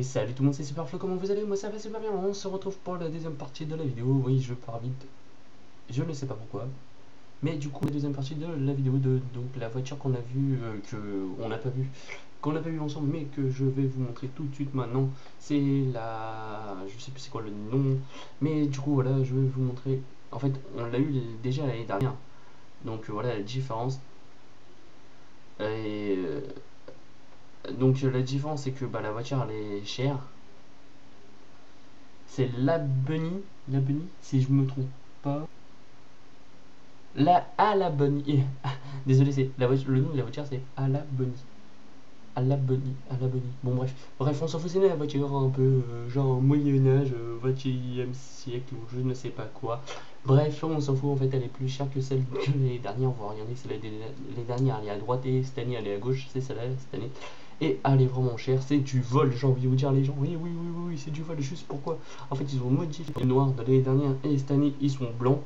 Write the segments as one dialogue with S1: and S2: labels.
S1: salut tout le monde, c'est Superflo, comment vous allez? Moi ça va super bien, on se retrouve pour la deuxième partie de la vidéo. Oui, je pars vite, je ne sais pas pourquoi. Mais du coup, la deuxième partie de la vidéo de donc la voiture qu'on a vue, qu'on n'a pas vu ensemble, mais que je vais vous montrer tout de suite maintenant. C'est la... je sais plus c'est quoi le nom, mais du coup voilà, je vais vous montrer. En fait, on l'a eu déjà l'année dernière, donc voilà la différence. Et donc la différence c'est que bah, la voiture elle est chère. C'est la Bunny, si je me trompe pas. La Bunny. Désolé, c'est le nom de la voiture, c'est à la Bunny. À la Bunny, à la Bunny. Bon bref, on s'en fout, c'est la voiture un peu genre Moyen Âge, 21e siècle ou je ne sais pas quoi. Bref, on s'en fout, en fait, elle est plus chère que celle que l'année dernière. On va regarder, c'est l'année dernière, elle est à droite et cette année elle est à gauche, c'est celle-là cette année. Et elle est vraiment chère, c'est du vol, j'ai envie de vous dire les gens. Oui, c'est du vol, juste pourquoi? En fait, ils ont modifié les noirs de l'année dernière et cette année ils sont blancs.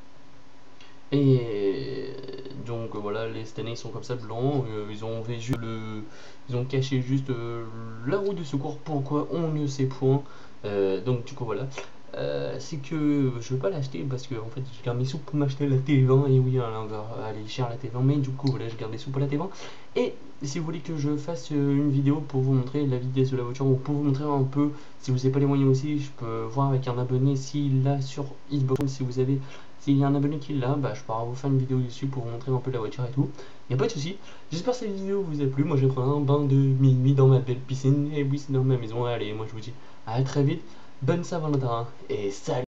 S1: Et donc voilà, cette année ils sont comme ça blancs. Ils ont caché juste la roue de secours. Pourquoi on ne sait point. Donc du coup voilà. C'est que je veux pas l'acheter parce que en fait je garde mes sous pour m'acheter la T20. Et oui, elle va aller cher la T20, mais du coup voilà, je garde des sous pour la T20. Et si vous voulez que je fasse une vidéo pour vous montrer la vitesse de la voiture ou pour vous montrer un peu, si vous n'avez pas les moyens aussi, je peux voir avec un abonné s'il l'a sur Xbox. Si vous avez, s'il y a un abonné qui l'a, bah, je pourrais vous faire une vidéo dessus pour vous montrer un peu la voiture et tout. Il n'y a pas de souci. J'espère que cette vidéo vous a plu. Moi je vais prendre un bain de minuit dans ma belle piscine. Et oui, c'est dans ma maison. Allez, moi je vous dis à très vite. Bonne Saint-Valentin et salut.